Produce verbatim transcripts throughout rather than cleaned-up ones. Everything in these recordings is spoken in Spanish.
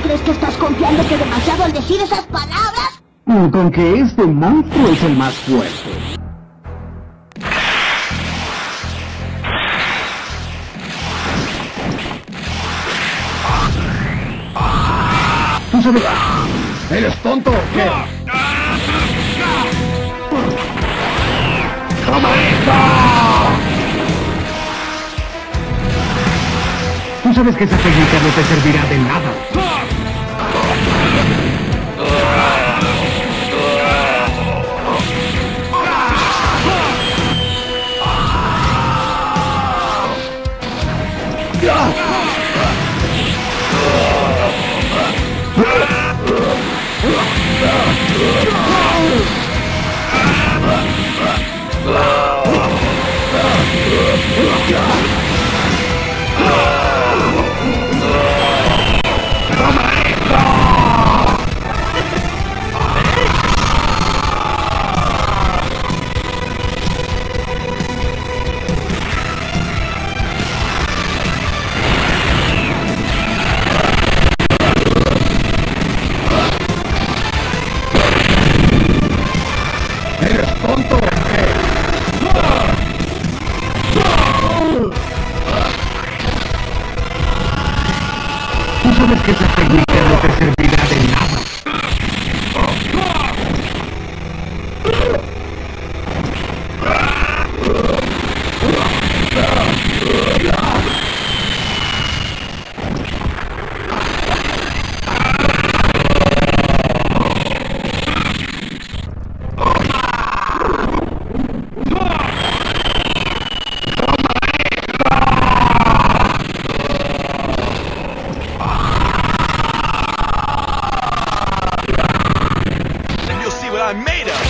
crees que estás confiándote demasiado al decir esas palabras? Con que este monstruo es el más fuerte. ¿Tú sabes? ¿Eres tonto o qué? ¡Toma esto! Tú sabes que esa técnica no te servirá de nada. Tú sabes que esa técnica no te servirá de nada. I made him!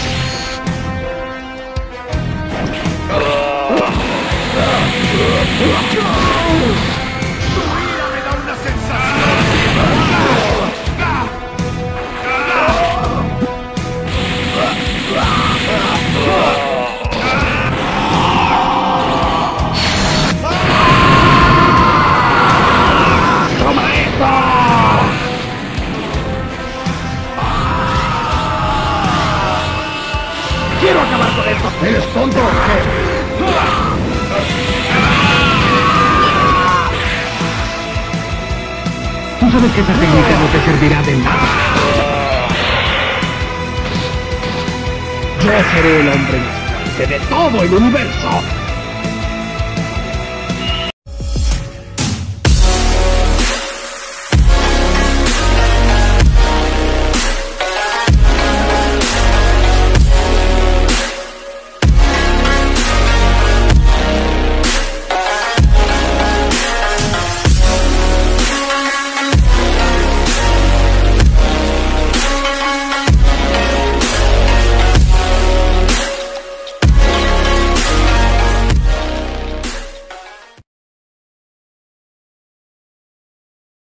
¡Tu ira me da una sensación! ¡Toma esto! ¡Quiero acabar con esto! ¿Eres tonto o qué? Tú sabes que esa técnica no te servirá de nada. Yo seré el hombre más fuerte de todo el universo.